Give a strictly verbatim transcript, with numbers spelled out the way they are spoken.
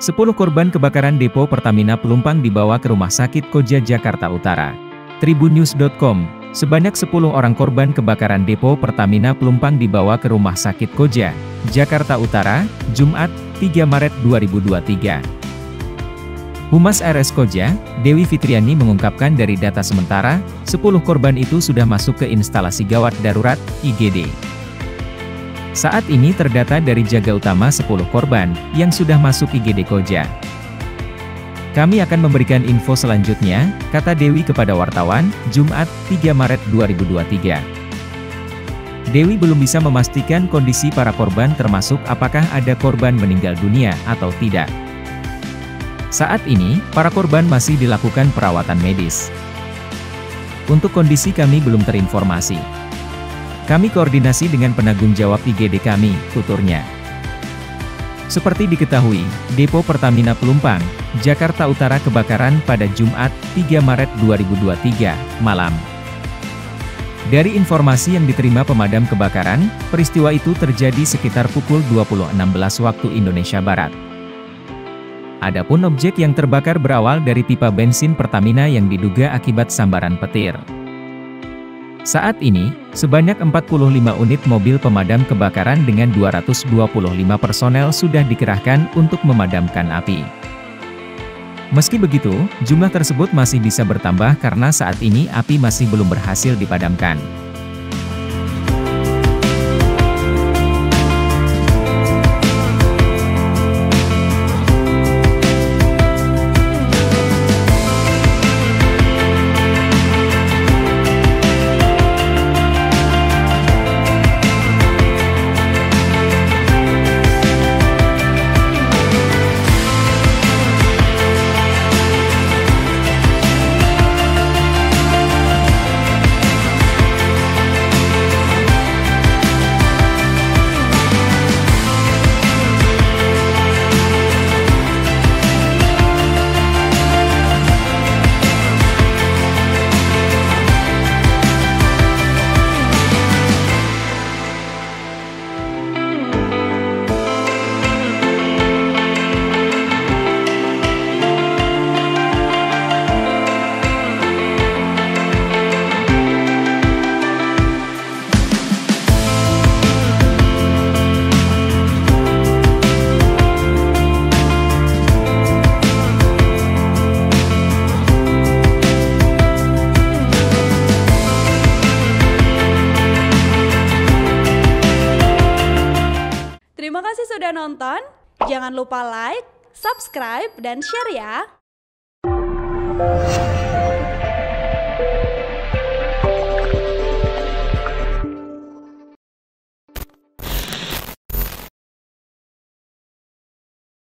sepuluh korban kebakaran depo Pertamina Pelumpang dibawa ke Rumah Sakit Koja Jakarta Utara. Tribunnews titik com, sebanyak sepuluh orang korban kebakaran depo Pertamina Pelumpang dibawa ke Rumah Sakit Koja, Jakarta Utara, Jumat, tiga Maret dua ribu dua puluh tiga. Humas R S Koja, Dewi Fitriani mengungkapkan dari data sementara, sepuluh korban itu sudah masuk ke instalasi gawat darurat, I G D. Saat ini terdata dari jaga utama sepuluh korban, yang sudah masuk I G D Koja. Kami akan memberikan info selanjutnya, kata Dewi kepada wartawan, Jumat, tiga Maret dua ribu dua puluh tiga. Dewi belum bisa memastikan kondisi para korban termasuk apakah ada korban meninggal dunia atau tidak. Saat ini, para korban masih dilakukan perawatan medis. Untuk kondisi kami belum terinformasi. Kami koordinasi dengan penanggung jawab I G D kami, tuturnya. Seperti diketahui, depo Pertamina Pelumpang, Jakarta Utara kebakaran pada Jumat, tiga Maret dua ribu dua puluh tiga, malam. Dari informasi yang diterima pemadam kebakaran, peristiwa itu terjadi sekitar pukul dua puluh enam belas waktu Indonesia Barat. Adapun objek yang terbakar berawal dari pipa bensin Pertamina yang diduga akibat sambaran petir. Saat ini, sebanyak empat puluh lima unit mobil pemadam kebakaran dengan dua ratus dua puluh lima personel sudah dikerahkan untuk memadamkan api. Meski begitu, jumlah tersebut masih bisa bertambah karena saat ini api masih belum berhasil dipadamkan. Terima kasih sudah nonton, jangan lupa like, subscribe, dan share ya!